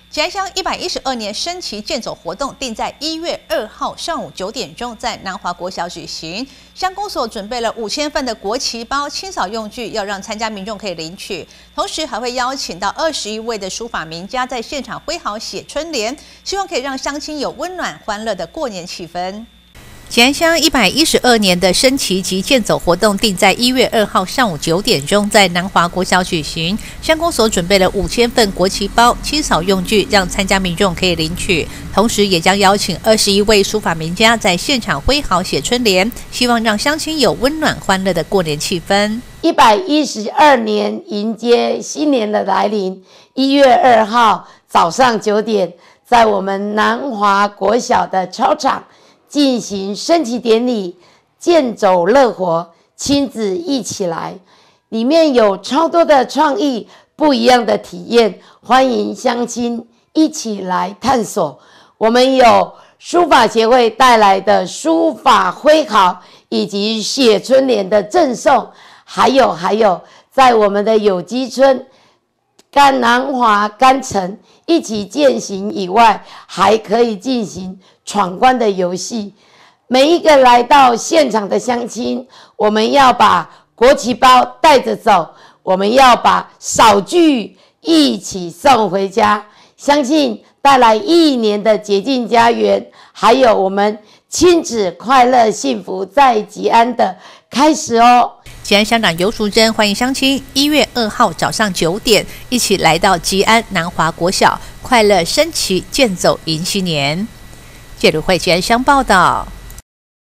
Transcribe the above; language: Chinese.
吉安乡112年升旗健走活动定在1月2号上午9点钟在南华国小举行。乡公所准备了5000份的国旗包、清扫用具，要让参加民众可以领取。同时还会邀请到21位的书法名家在现场挥毫写春联，希望可以让乡亲有温暖欢乐的过年气氛。吉安乡112年的升旗及健走活动定在1月2号上午9点钟在南华国小举行。乡公所准备了5000份国旗包、清扫用具，让参加民众可以领取。同时，也将邀请21位书法名家在现场挥毫写春联，希望让乡亲有温暖欢乐的过年气氛。 112年迎接新年的来临，1月2号早上9点，在我们南华国小的操场进行升旗典礼，健走乐活，亲子一起来，里面有超多的创意，不一样的体验，欢迎乡亲一起来探索。我们有书法协会带来的书法挥毫以及写春联的赠送，还有在我们的有机村南华干城一起践行以外，还可以进行闯关的游戏。每一个来到现场的乡亲，我们要把国旗包带着走，我们要把扫具一起送回家，相信带来1年的洁净家园，还有我们亲子快乐幸福在吉安的开始哦。 吉安乡长游淑珍欢迎乡亲1月2号早上9点一起来到吉安南华国小，快乐升旗健走迎新年。记者会吉安乡报道。